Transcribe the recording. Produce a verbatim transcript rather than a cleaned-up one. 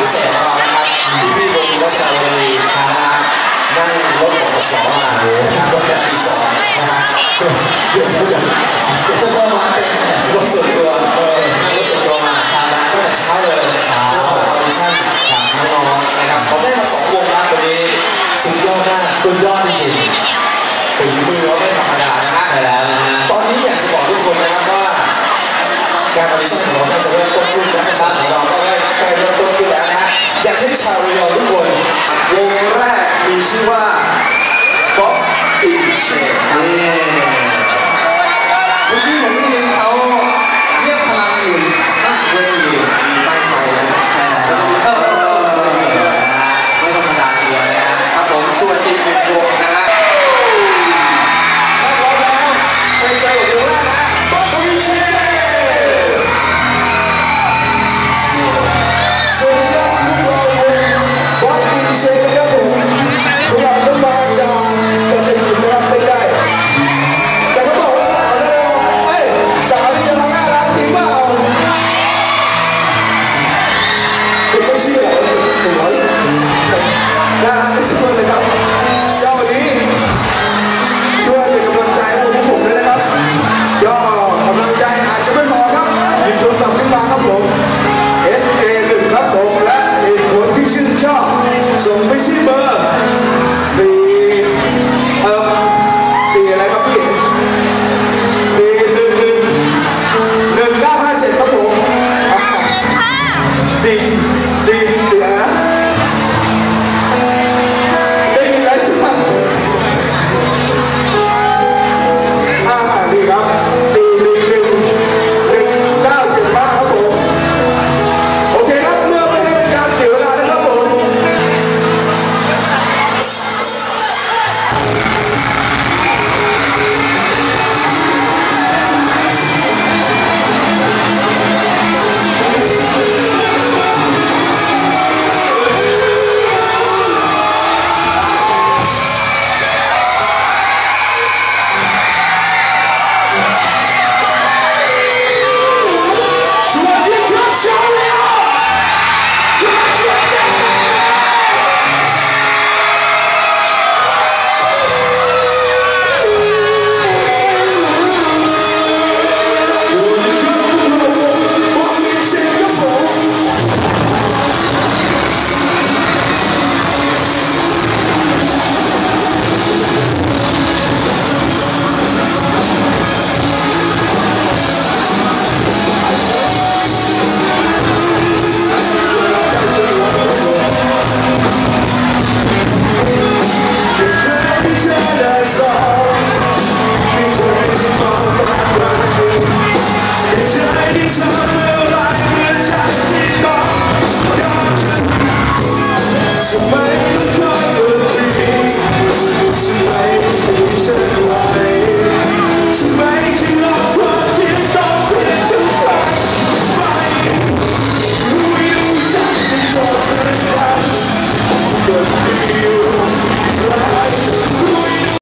พิเศษของเรานะครับที่พี่วงรัชดาวดีนะฮะนั่งรถบขสมานะครับรถแบบตีสองนะฮะเดี๋ยวเดี๋ยวจะเข้ามาเป็นรถส่วนตัวนั่งรถส่วนตัวมาทำมาตั้งแต่เช้าเลยเช้าออดิชั่นกับน้องๆนะครับเราได้มาสองวงแล้ววันนี้สุดยอดมากสุดยอดจริงๆฝีมือเราไม่ธรรมดานะฮะใช่แล้วนะฮะตอนนี้อยากจะบอกทุกคนนะครับว่าการออดิชั่นของเราน่าจะเริ่มต้นขึ้นและสถานของเราก็ใกล้เริ่มต้นขึ้นแล้วนะฮะอยากให้ชาวระยองทุกคนวงแรกมีชื่อว่า Box in Shape เมื่อกี้ผมได้ยินเขาเรียกพลังอยู่ข้างเวทีใต้ไฟแล้วใช่แล้วไม่ธรรมดาเดียวนะฮะครับผมส่วนอีกหนึ่งวงนะฮะถ้าพร้อมแล้วไปเจอวงแรกนะ Box in Shapeสวัสดีครับพวกเราวง Box in Shape นะครับผมพวกเราต้องมาจากสเตจนะครับไม่ได้แต่เขาบอกว่าสาวเนี่ยเอ้ยสาวที่จะทำน่ารักจริงเปล่าคุณไม่เชื่อผมร้อยน่ารักไม่ใช่ไหม